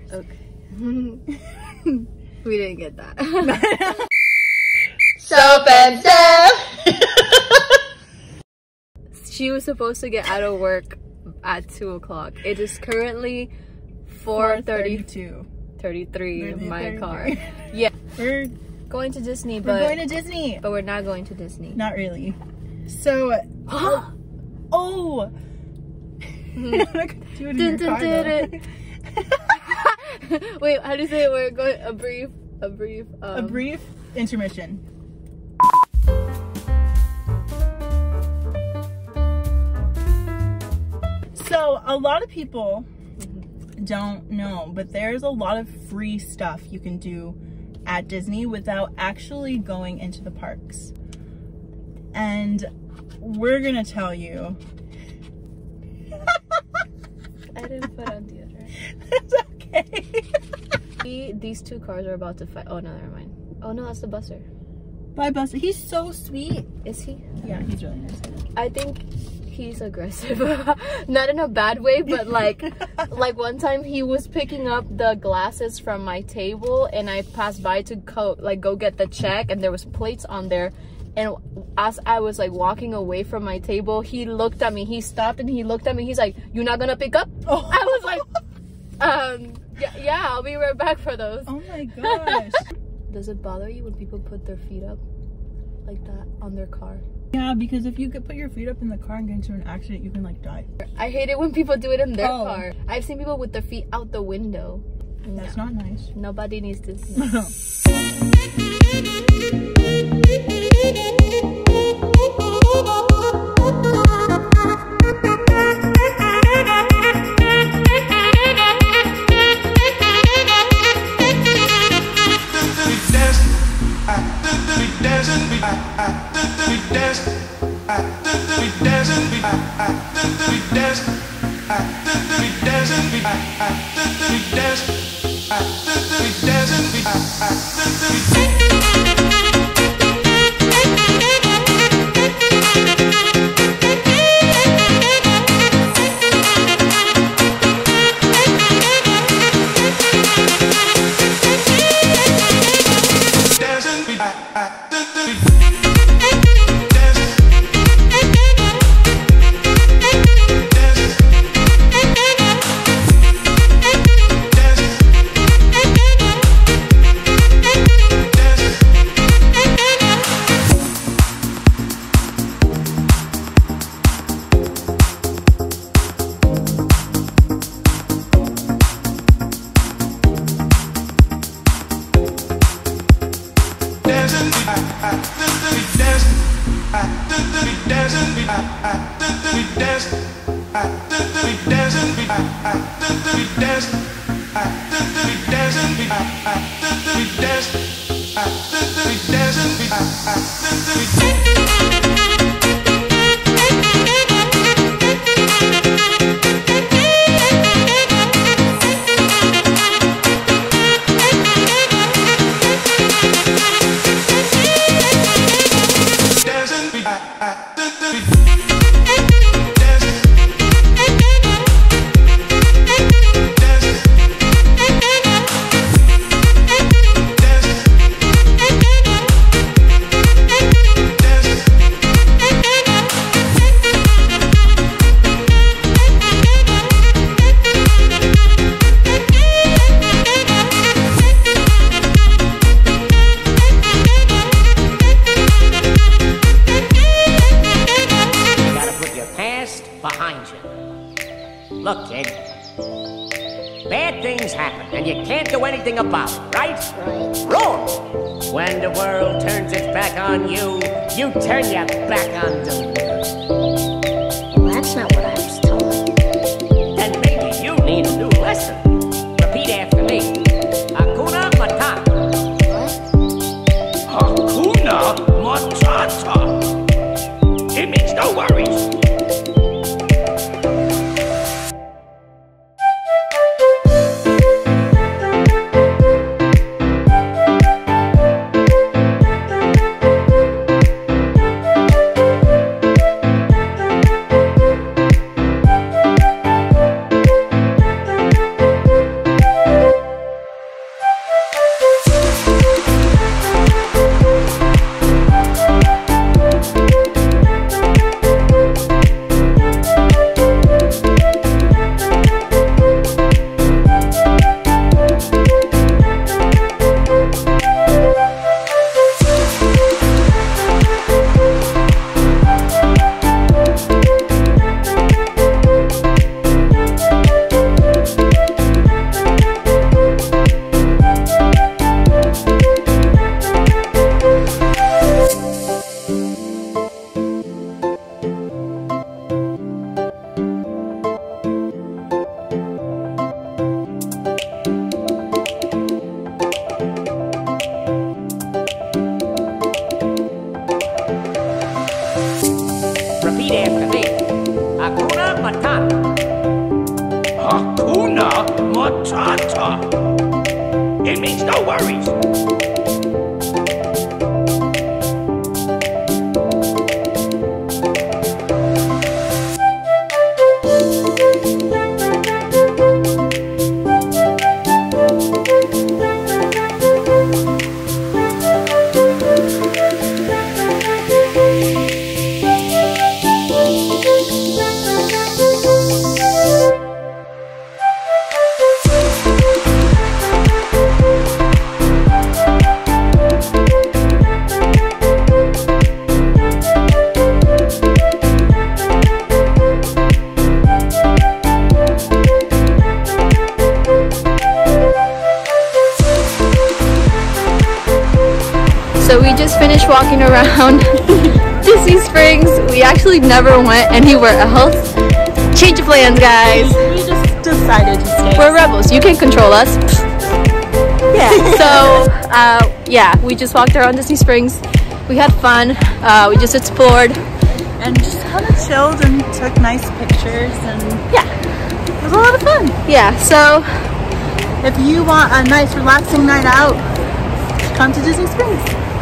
Okay. We didn't get that. Soph and Steph! She was supposed to get out of work at 2 o'clock. It is currently 4:32. 33 in my car. Yeah. We're going to Disney, but we're going to Disney. But we're not going to Disney. Not really. So oh. Do it in your car, Wait, how do you say it? We're going a brief intermission. So a lot of people don't know, but there's a lot of free stuff you can do at Disney without actually going into the parks. And we're gonna tell you. I didn't put on deodorant. That's okay. These two cars are about to fight. Oh no, never mind. Oh no, that's the busser. Bye, Buster. He's so sweet. Is he? Yeah, he's really nice. I think he's aggressive. Not in a bad way, but like one time he was picking up the glasses from my table and I passed by to go get the check, and there was plates on there, and as I was like walking away from my table, he looked at me. He stopped and he looked at me. He's like, "You're not gonna pick up?" Oh. I was like, yeah, I'll be right back for those. Oh my gosh. Does it bother you when people put their feet up like that on their car? Yeah, because if you could put your feet up in the car and get into an accident, you can like die. I hate it when people do it in their car. I've seen people with their feet out the window. That's not nice. Nobody needs to see. Look, kid. Bad things happen, and you can't do anything about it, right? Right. Wrong! When the world turns its back on you, you turn your back on the world. Well, that's not what I was told. Then maybe you need a new lesson. Repeat after me. Hakuna Matata. What? Hakuna Matata. It means no worries. talk. It means no worries. So we just finished walking around Disney Springs. We actually never went anywhere else. Change of plans, guys. We just decided to stay. We're rebels. You can't control us. Yeah. So, yeah, we just walked around Disney Springs. We had fun. We just explored. And just kind of chilled and took nice pictures, and Yeah. it was a lot of fun. Yeah, so If you want a nice relaxing night out, come to Disney Springs.